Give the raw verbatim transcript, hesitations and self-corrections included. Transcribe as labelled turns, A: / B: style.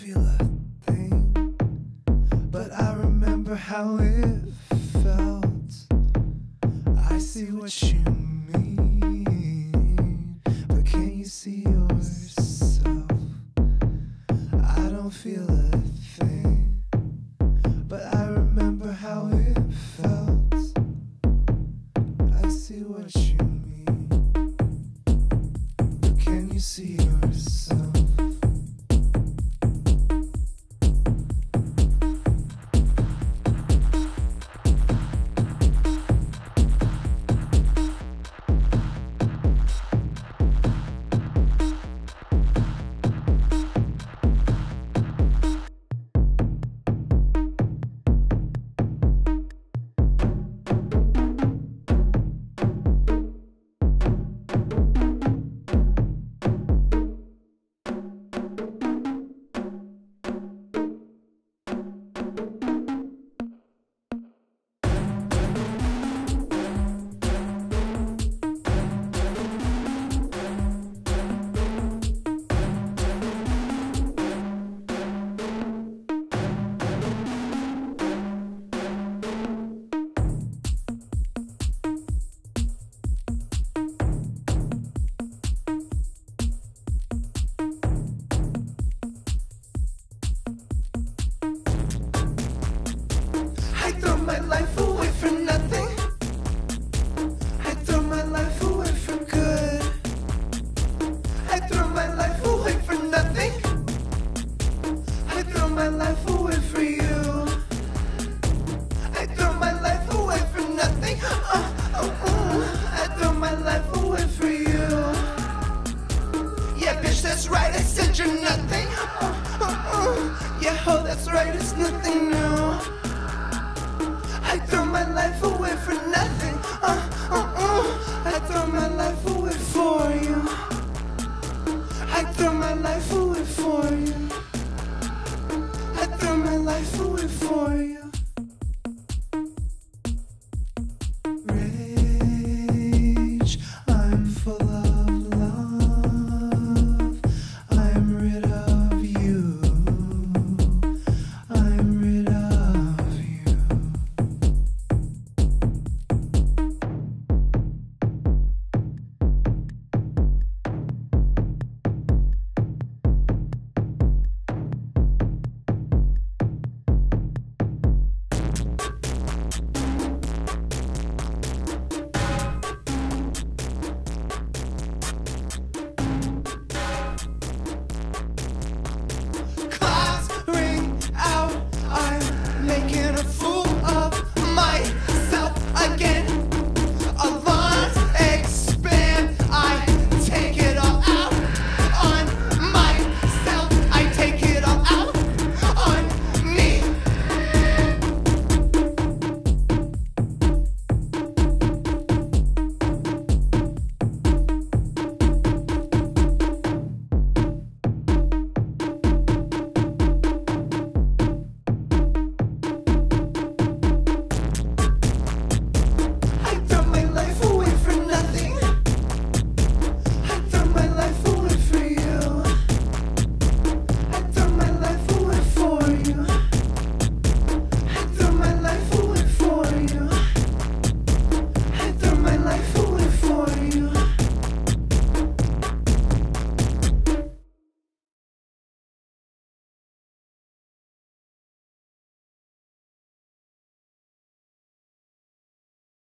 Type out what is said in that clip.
A: feel a thing, but I remember how it felt. I see what you mean, but can you see yourself? I don't feel a thing, but I remember how it felt. I see what you mean, but can you see yourself? I throw my life away for nothing. I throw my life away for good. I throw my life away for nothing. I throw my life away for you. I throw my life away for nothing. Uh, uh, uh. I throw my life away for you. Yeah, bitch, that's right. I said you're nothing. Uh, uh, uh. Yeah, ho, that's right. It's nothing new. I throw my life away for nothing.